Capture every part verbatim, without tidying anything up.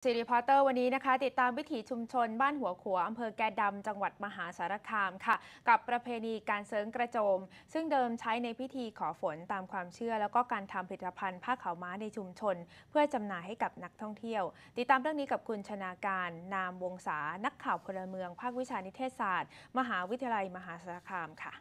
ซีรีพอร์เตอร์วันนี้นะคะติดตามวิถีชุมชนบ้านหัวขัวอำเภอแกดำจังหวัดมหาสารคามค่ะกับประเพณีการเซิร์งกระโจมซึ่งเดิมใช้ในพิธีขอฝนตามความเชื่อแล้วก็การทำผลิตภัณฑ์ผ้าขาวม้าในชุมชนเพื่อจำหน่ายให้กับนักท่องเที่ยวติดตามเรื่องนี้กับคุณชนาการนามวงศานักข่าวพลเมืองภาควิชานิเทศศาสตร์มหาวิทยาลัยมหาสารคามค่ะ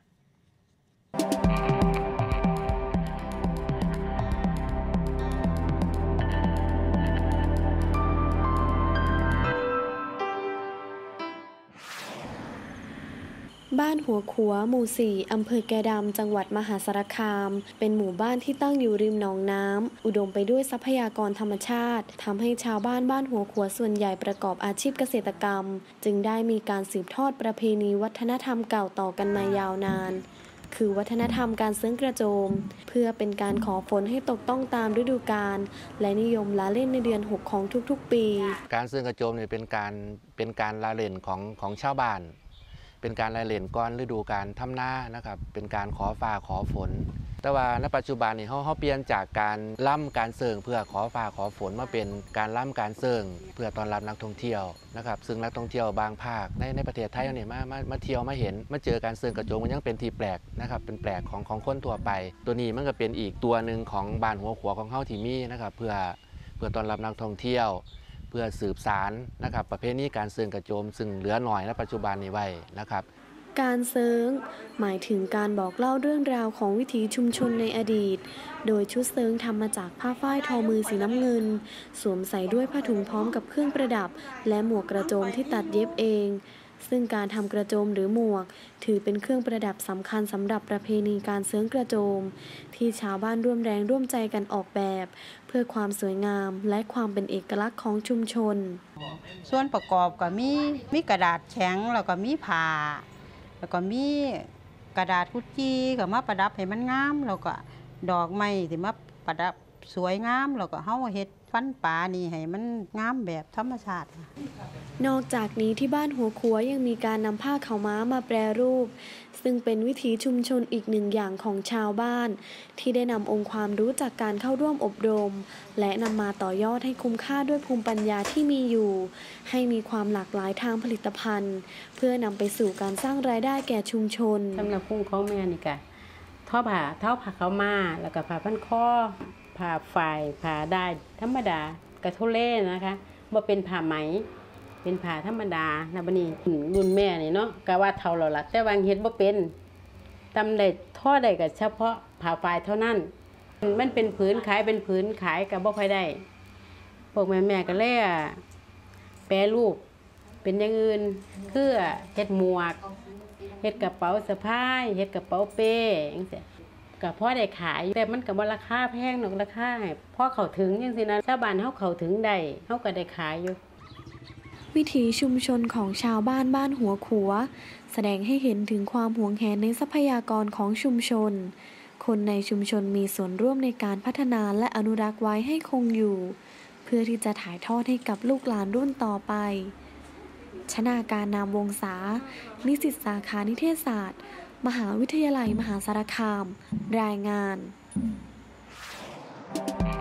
บ้านหัวขัวหมู่สี่อำเภอแกดำจังหวัดมหาสารคามเป็นหมู่บ้านที่ตั้งอยู่ริมหนองน้ำอุดมไปด้วยทรัพยากรธรรมชาติทำให้ชาวบ้านบ้านหัวขัวส่วนใหญ่ประกอบอาชีพเกษตรกรรมจึงได้มีการสืบทอดประเพณีวัฒนธรรมเก่าต่อกันมายาวนานคือวัฒนธรรมการเซิร์งกระโจมเพื่อเป็นการขอฝนให้ตกต้องตามฤดูกาลและนิยมละเล่นในเดือนหกของทุกๆปีการเซิร์งกระโจมเนี่ยเป็นการเป็นการละเล่นของของชาวบ้านเป็นการละเล่นก่อนฤดูกาลทำนานะครับเป็นการขอฟ้าขอฝนแต่ว่าณปัจจุบันนี้เขาเขาเปลี่ยนจากการล่ำการเซิร์งเพื่อขอฟ้าขอฝนมาเป็นการล่ำการเซิร์งเพื่อต้อนรับนักท่องเที่ยวนะครับซึ่งนักท่องเที่ยวบางภาคในในประเทศไทยเนี่ยมามามาเที่ยวมาเห็นมาเจอการเซิร์งกระโจมมันยังเป็นที่แปลกนะครับเป็นแปลกของของคนทั่วไปตัวนี้มันก็เป็นอีกตัวหนึ่งของบ้านหัวขัวของเฮาที่มีนะครับเพื่อเพื่อต้อนรับนักท่องเที่ยวเพื่อสืบสานนะครับประเพณีการเซิร์งกระโจมซึ่งเหลือหน่อยในปัจจุบันนี้ไว้นะครับการเซิร์งหมายถึงการบอกเล่าเรื่องราวของวิถีชุมชนในอดีตโดยชุดเซิร์งทำมาจากผ้าฝ้ายทอมือสีน้ำเงินสวมใส่ด้วยผ้าถุงพร้อมกับเครื่องประดับและหมวกกระโจมที่ตัดเย็บเองซึ่งการทำกระโจมหรือหมวกถือเป็นเครื่องประดับสำคัญสำหรับประเพณีการเซิร์งกระโจมที่ชาวบ้านร่วมแรงร่วมใจกันออกแบบเพื่อความสวยงามและความเป็นเอกลักษณ์ของชุมชนส่วนประกอบก็มีมีกระดาษแข็งแล้วก็มีผ้าแล้วก็มีกระดาษกุดจี้ก็มาประดับให้มันงามแล้วก็ดอกไม้ที่มาประดับสวยงามแล้วก็เฮาเฮ็ดฟันปลานี่ให้มันงามแบบธรรมชาตินอกจากนี้ที่บ้านหัวขัวยังมีการนำผ้าขาวม้ามาแปรรูปซึ่งเป็นวิถีชุมชนอีกหนึ่งอย่างของชาวบ้านที่ได้นำองค์ความรู้จากการเข้าร่วมอบรมและนำมาต่อยอดให้คุ้มค่าด้วยภูมิปัญญาที่มีอยู่ให้มีความหลากหลายทางผลิตภัณฑ์เพื่อนำไปสู่การสร้างรายได้แก่ชุมชนสำหรับพุ่งของแม่นี่ก็ท่อผ้าเท่าผ้าขาวม้าแล้วก็ผ้าพันคอผ้าฝ่ายผ้าได้ธรรมดากระทุเล่นะคะบ่เป็นผ้าไหมเป็นผ้าธรรมดานะบัดนี้รุ่นแม่นี่เนาะก็ว่าเท่าแล้วล่ะแต่วางเฮ็ดบ่เป็นตำได้ท่อได้ก็เฉพาะผ้าฝ่ายเท่านั้นมันเป็นผืนขายเป็นผืนขายก็บ่ค่อยได้พวกแม่ๆก็เลยแปรรูปเป็นอย่างอื่นคือเฮ็ดหมวกเฮ็ดกระเป๋าสะพายเฮ็ดกระเป๋าเป้จังซี่ก็พอได้ขายแต่มันก็บ่ราคาแพงหรอกราคาพอเข้าถึงจังซี่นะชาวบ้านเฮาเข้าถึงได้เฮาก็ได้ขายอยู่วิถีชุมชนของชาวบ้านบ้านหัวขัวแสดงให้เห็นถึงความหวงแหนในทรัพยากรของชุมชนคนในชุมชนมีส่วนร่วมในการพัฒนาและอนุรักษ์ไว้ให้คงอยู่เพื่อที่จะถ่ายทอดให้กับลูกหลานรุ่นต่อไปชนาการนามวงศานิสิตสาขานิเทศศาสตร์มหาวิทยาลัยมหาสารคามรายงาน